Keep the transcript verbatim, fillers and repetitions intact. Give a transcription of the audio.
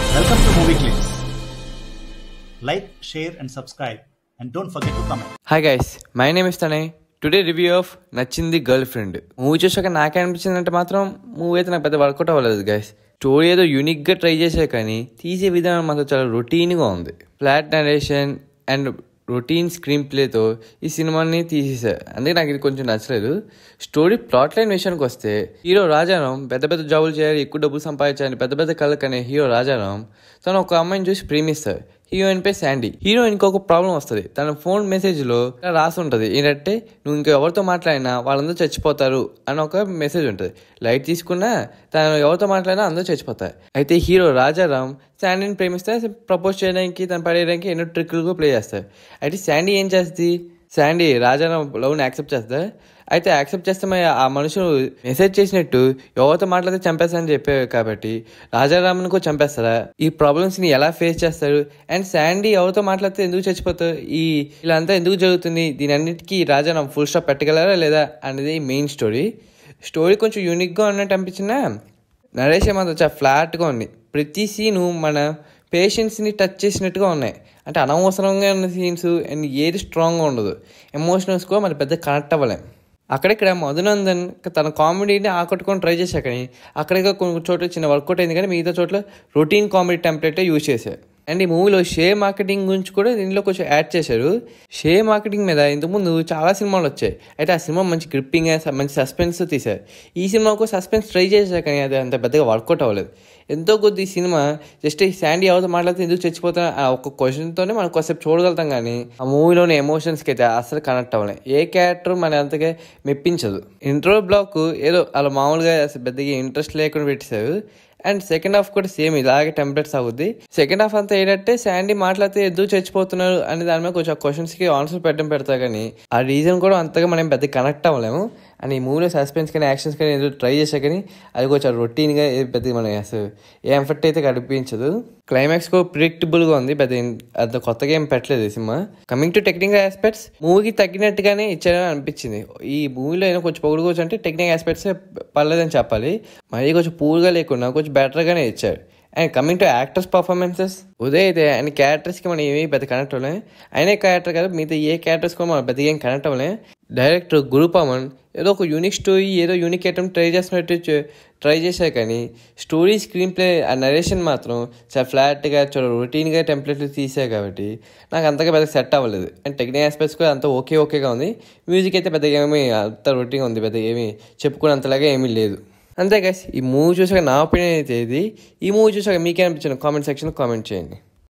Welcome to Movie Clips. Like, share and subscribe and don't forget to comment. Hi guys, my name is Thanay. Today review of Nachindi Girl Friendu. Movie చూసాక నాకే అనిపించిందంటే మాత్రం movie అయితే నాకు పెద్ద work out అవ్వలేదు guys. Story ఏదో యూనిక్గా ట్రై చేసే కానీ తీసే విధానం మాత్రం చాలా రొటీన్గా ఉంది. Flat narration and routine screen ప్లేతో ఈ సినిమాని తీసేశారు, అందుకే నాకు ఇది కొంచెం నచ్చలేదు. స్టోరీ ప్లాట్ లైన్ విషయానికి వస్తే, హీరో రాజారాం పెద్ద పెద్ద జాబులు చేయాలి, ఎక్కువ డబ్బులు సంపాదించాలి, పెద్ద పెద్ద కళకు అనే హీరో రాజారాం తను ఒక అమ్మాయిని చూసి ప్రేమిస్తారు. హీరోయిన్ పై శాండీ. హీరోయిన్కి ఒక ప్రాబ్లం వస్తుంది. తన ఫోన్ మెసేజ్లో రాసి ఉంటుంది ఏంటంటే, నువ్వు ఇంకా ఎవరితో మాట్లాడినా వాళ్ళందరూ చచ్చిపోతారు అని ఒక మెసేజ్ ఉంటుంది. లైట్ తీసుకున్నా తను ఎవరితో మాట్లాడినా అందరూ చచ్చిపోతారు. అయితే హీరో రాజారాం శాండీని ప్రేమిస్తే ప్రపోజ్ చేయడానికి, తను పడేయడానికి ఎన్నో ట్రిక్లు ప్లే చేస్తారు. అయితే శాండీ ఏం చేస్తుంది, శాండీ రాజారాం లవ్ని యాక్సెప్ట్ చేస్తారు. అయితే యాక్సెప్ట్ చేస్తే ఆ మనుషులు మెసేజ్ చేసినట్టు ఎవరితో మాట్లాడితే చంపేస్తారని చెప్పారు కాబట్టి రాజారామ్ను కూడా చంపేస్తారా? ఈ ప్రాబ్లమ్స్ని ఎలా ఫేస్ చేస్తారు? అండ్ శాండీ ఎవరితో మాట్లాడితే ఎందుకు చచ్చిపోతారు? ఈ ఇలా అంతా ఎందుకు జరుగుతుంది? దీని అన్నిటికీ రాజారాం ఫుల్ స్టాప్ పెట్టగలరా లేదా అనేది మెయిన్ స్టోరీ. స్టోరీ కొంచెం యూనిక్గా ఉన్నట్టు అనిపించినా నరేషన్ మాత్రం చాలా ఫ్లాట్గా ఉంది. ప్రతి సీను మన పేషెన్స్ని టచ్ చేసినట్టుగా ఉన్నాయి. అంటే అనవసరంగా ఉన్న సీన్స్ అండ్ ఏది స్ట్రాంగ్గా ఉండదు. ఎమోషనల్స్ కూడా మరి పెద్ద కనెక్ట్ అవ్వలేం. అక్కడిక్కడ మధునందన్ తన కామెడీని ఆకట్టుకొని ట్రై చేశారు, కానీ అక్కడిక కొన్ని చోట్ల చిన్న వర్కౌట్ అయింది, కానీ మిగతా చోట్ల రొటీన్ కామెడీ టెంప్లెటే యూజ్ చేశారు. అండ్ ఈ మూవీలో షేర్ మార్కెటింగ్ గురించి కూడా దీనిలో కొంచెం యాడ్ చేశారు. షేర్ మార్కెటింగ్ మీద ఇంతకుముందు చాలా సినిమాలు వచ్చాయి. అయితే ఆ సినిమా మంచి గ్రిప్పింగ్, మంచి సస్పెన్స్ తీశారు. ఈ సినిమాకు సస్పెన్స్ ట్రై చేశారు, కానీ అది అంత పెద్దగా వర్కౌట్ అవ్వలేదు. ఎంతో కొద్ది ఈ సినిమా జస్ట్ ఈ శాండీ ఎవరితో మాట్లాడితే ఎందుకు చచ్చిపోతా ఆ ఒక క్వశ్చన్తోనే మనం కొంచెంసేపు చూడగలుగుతాం, కానీ ఆ మూవీలోని ఎమోషన్స్కి అయితే అసలు కనెక్ట్ అవ్వలేదు. ఏ క్యారెక్టర్ మన అంతగా మెప్పించదు. ఇంట్రో బ్లాక్ ఏదో అలా మామూలుగా అసలు పెద్దగా ఇంట్రెస్ట్ లేకుండా పెట్టేశారు. అండ్ సెకండ్ హాఫ్ కూడా సేమ్ ఇలాగే టెంప్లెట్స్ అవుద్ది. సెకండ్ హాఫ్ అంతా ఏంటంటే శాండీ మాట్లాడితే ఎందుకు చచ్చిపోతున్నారు అనే దాని మీద కొంచెం క్వశ్చన్స్కి ఆన్సర్ పెట్టడం పెడతారు, కానీ ఆ రీజన్ కూడా అంతగా మనం పెద్ద కనెక్ట్ అవ్వలేము. అండ్ ఈ మూవీలో సస్పెన్స్ కానీ యాక్షన్స్ కానీ ఏదో ట్రై చేశారు, కానీ అది కొంచెం రొటీన్గా పెద్ద మనం అసలు ఏ ఎఫెక్ట్ అయితే కనిపించదు. క్లైమాక్స్ కూడా ప్రిడిక్టబుల్గా ఉంది, పెద్ద అంత కొత్తగా ఏం పెట్టలేదు ఈ సినిమా. కమింగ్ టు టెక్నికల్ ఆస్పెక్ట్స్, మూవీకి తగ్గినట్టుగానే ఇచ్చారని అనిపించింది. ఈ మూవీలో అయినా కొంచెం పొగుడుకోవచ్చు అంటే టెక్నికల్ ఆస్పెక్ట్స్ పర్లేదని చెప్పాలి. మరీ కొంచెం పూర్గా లేకుండా కొంచెం బెటర్గానే ఇచ్చారు. And coming to actors performances, Uday అయితే ఆయన క్యారెక్టర్స్కి మనం ఏమీ పెద్ద కనెక్ట్ అవ్వలేం. ఆయనే క్యారెక్టర్ కదా, మిగతా ఏ క్యారెక్టర్స్ కూడా మనం పెద్దగా ఏం కనెక్ట్ అవ్వలేం. డైరెక్టర్ గురుపమన్ ఏదో ఒక యూనిక్ స్టోరీ, ఏదో యూనిక్ ఐటమ్ ట్రై చేసినట్టు ట్రై చేశారు, కానీ స్టోరీ, స్క్రీన్ ప్లే, ఆ నరేషన్ మాత్రం చాలా ఫ్లాట్గా చాలా రొటీన్గా టెంప్లెట్లు తీసారు కాబట్టి నాకు అంతగా పెద్దగా సెట్ అవ్వలేదు. అండ్ టెక్నికల్ ఆస్పెక్ట్స్ కూడా అంత ఓకే ఓకేగా ఉంది. మ్యూజిక్ అయితే పెద్దగా ఏమీ అంత రొటీన్గా ఉంది, పెద్దగా ఏమీ చెప్పుకునేంతలాగా ఏమీ లేదు. అంతే గైస్, ఈ మూవీ చూసాక నా ఒపీనియన్ అయితే ఇది. ఈ మూవీ చూసాక మీకే అనిపించిన కామెంట్ సెక్షన్లో కామెంట్ చేయండి.